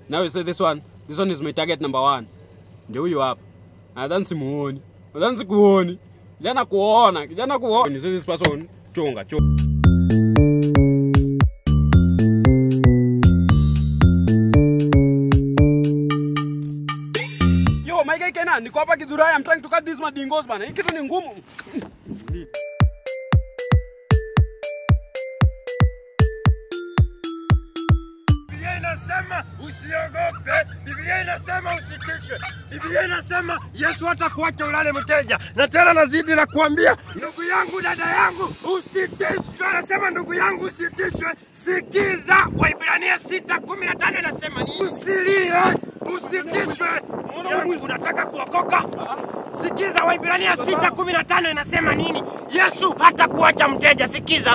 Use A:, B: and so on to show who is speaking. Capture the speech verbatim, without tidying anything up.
A: Now you say this one. This one is my target number one. Ndio huyo hapa. Nadhani simuoni. Nadhani sikuoni. Kijana kuona, kijana kuona. You say this person chonga, chonga. Yo, my guy Kenan, niko hapa Githurai. I'm trying to cut these madingos bana. Hii kitu ni ngumu.
B: Biblia inasema usiogope. Biblia inasema usitishwe. Biblia inasema Yesu hatakuacha ulale mteja. Na tena nazidi na kuambia ndugu yangu, dada yangu, usitishwe. Anasema ndugu yangu usitishwe. Sikiza, Waibrania sita kumi na tano inasema nini? Usilie, usitishwe. Unataka kuokoka? Sikiza, Waibrania sita kumi na tano inasema nini? Yesu hatakuacha mteja. Sikiza.